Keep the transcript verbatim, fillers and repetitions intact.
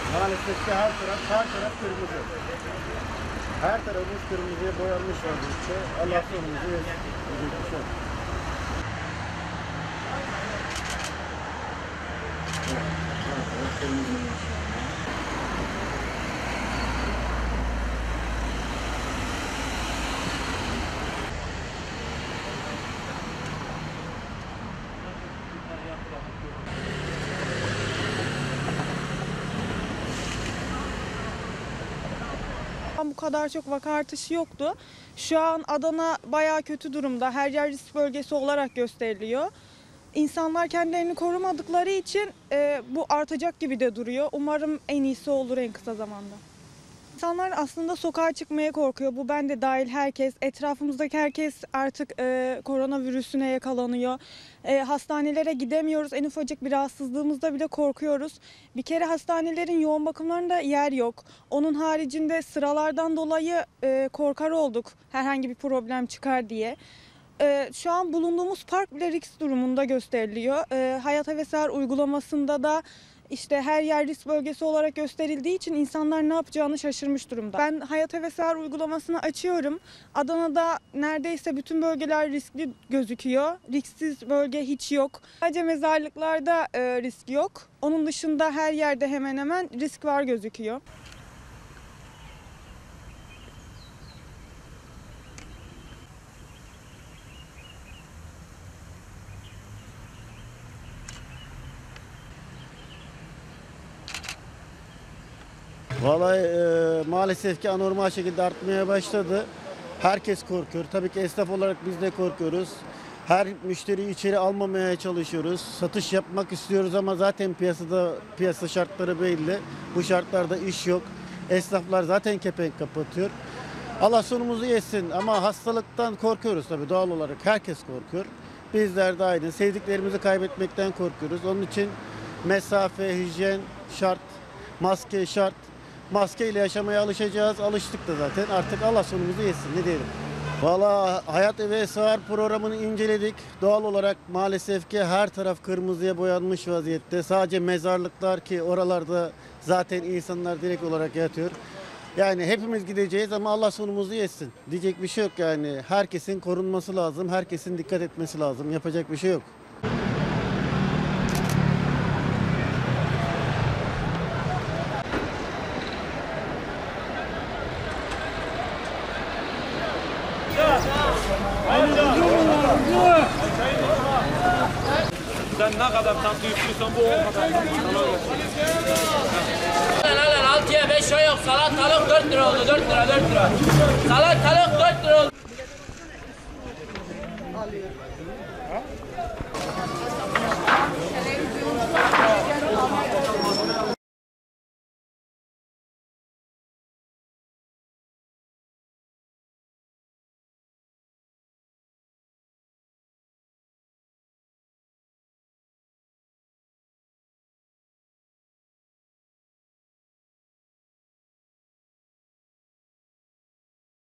Maalesef ki her taraf, her taraf kırmızı. Her tarafımız kırmızıya boyanmış vaziyette. Allah sonumuzu versin. Diyecek bir şey yok. Bu kadar çok vaka artışı yoktu. Şu an Adana bayağı kötü durumda. Her yer risk bölgesi olarak gösteriliyor. İnsanlar kendilerini korumadıkları için e, bu artacak gibi de duruyor. Umarım en iyisi olur en kısa zamanda. İnsanlar aslında sokağa çıkmaya korkuyor. Bu ben de dahil herkes. Etrafımızdaki herkes artık e, koronavirüsüne yakalanıyor. E, hastanelere gidemiyoruz. En ufacık bir rahatsızlığımızda bile korkuyoruz. Bir kere hastanelerin yoğun bakımlarında yer yok. Onun haricinde sıralardan dolayı e, korkar olduk. Herhangi bir problem çıkar diye. E, şu an bulunduğumuz park bile risk durumunda gösteriliyor. E, Hayata ve Seher uygulamasında da İşte her yer risk bölgesi olarak gösterildiği için insanlar ne yapacağını şaşırmış durumda. Ben Hayat ve Seher uygulamasını açıyorum. Adana'da neredeyse bütün bölgeler riskli gözüküyor. Risksiz bölge hiç yok. Sadece mezarlıklarda e, risk yok. Onun dışında her yerde hemen hemen risk var gözüküyor. Vallahi e, maalesef ki anormal şekilde artmaya başladı. Herkes korkuyor. Tabii ki esnaf olarak biz de korkuyoruz. Her müşteriyi içeri almamaya çalışıyoruz. Satış yapmak istiyoruz ama zaten piyasada piyasa şartları belli. Bu şartlarda iş yok. Esnaflar zaten kepenk kapatıyor. Allah sonumuzu yesin ama hastalıktan korkuyoruz tabii doğal olarak. Herkes korkuyor. Bizler de aynı. Sevdiklerimizi kaybetmekten korkuyoruz. Onun için mesafe, hijyen şart, maske şart. Maske ile yaşamaya alışacağız. Alıştık da zaten. Artık Allah sonumuzu yesin. Ne diyelim? Valla Hayat ve Seher programını inceledik. Doğal olarak maalesef ki her taraf kırmızıya boyanmış vaziyette. Sadece mezarlıklar ki oralarda zaten insanlar direkt olarak yatıyor. Yani hepimiz gideceğiz ama Allah sonumuzu yesin. Diyecek bir şey yok yani. Herkesin korunması lazım. Herkesin dikkat etmesi lazım. Yapacak bir şey yok. Sen ne kadar tatlı yüklüysen bu o kadar. Alın alın altıya beş o yok. Salatalık dört lira oldu. dört lira dört lira. Salatalık dört lira oldu.